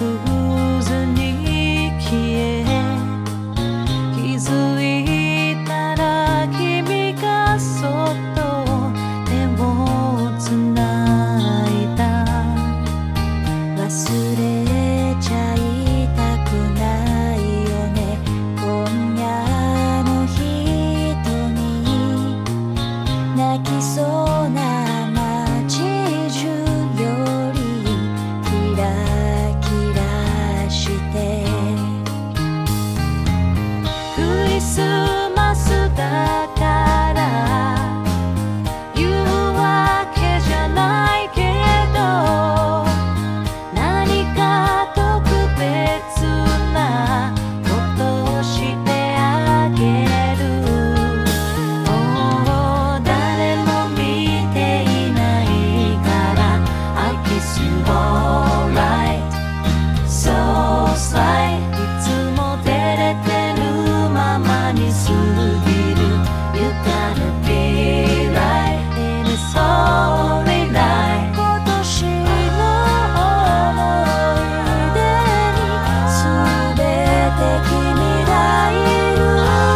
渦に消え気づいたら君がそっと手をつないだ忘れちゃいたくないよね今夜の人に泣きそうな街中よりキラキラしてクリスマスだから言うわけじゃないけど何か特別なことをしてあげる誰も見ていないから I kiss you alright So slight いつも照れてるままに過ぎる You gotta be right It is only night 今年の思い出に全て君がいる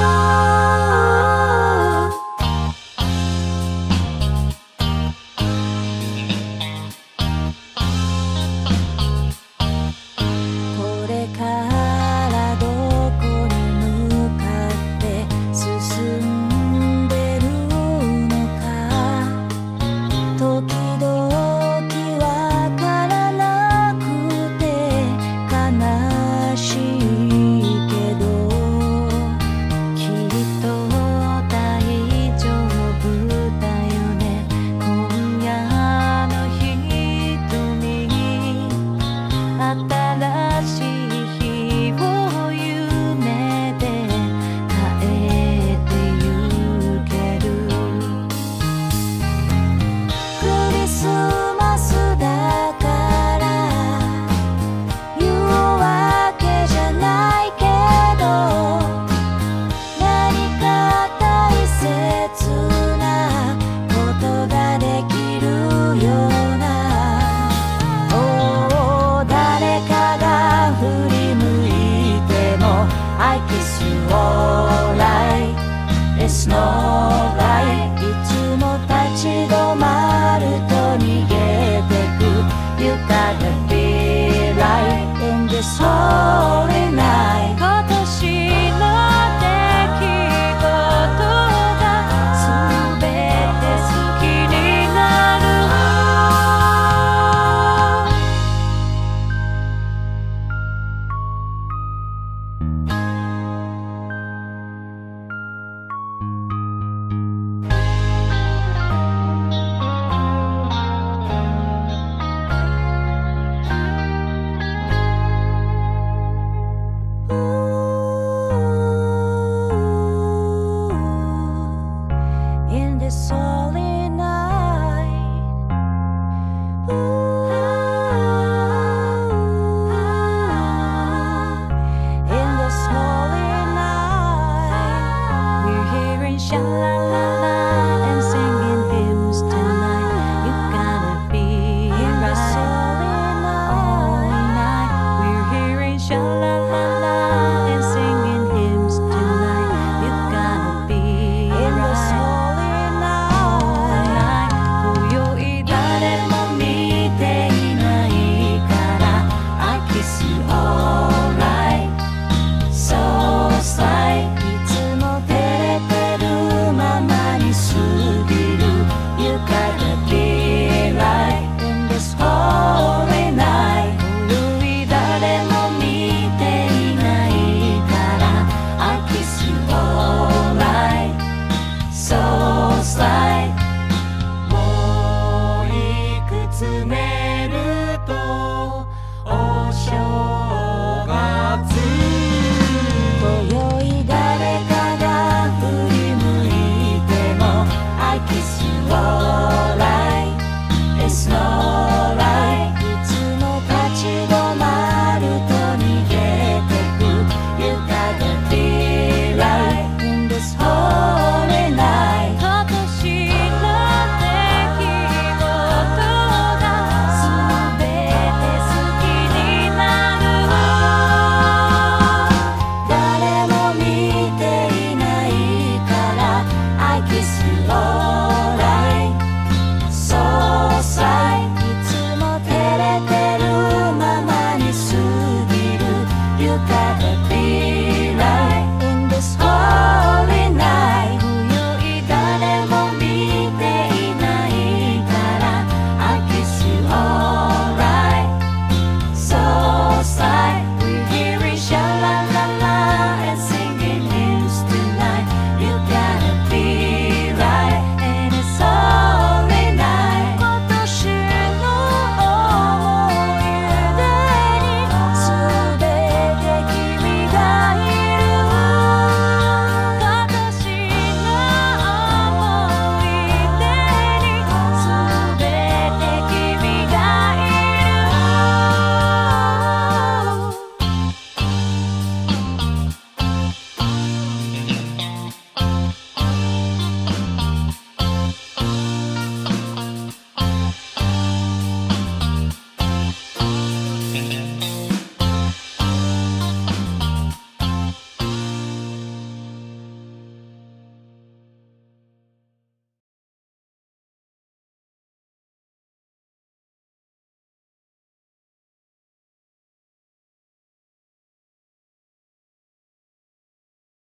これからどこに向かって進んでるのか時々わからなくて悲しいけどきっと大丈夫だよね今夜の瞳に新しい日を夢で変えてゆけるクリスマスだから言うわけじゃないけど何か大切なことができるような誰かが振り向いても I kiss you alright It's no right いつも立ち止まると逃げてく You gotta be right In this holy night 今年の出来事が全て好きになる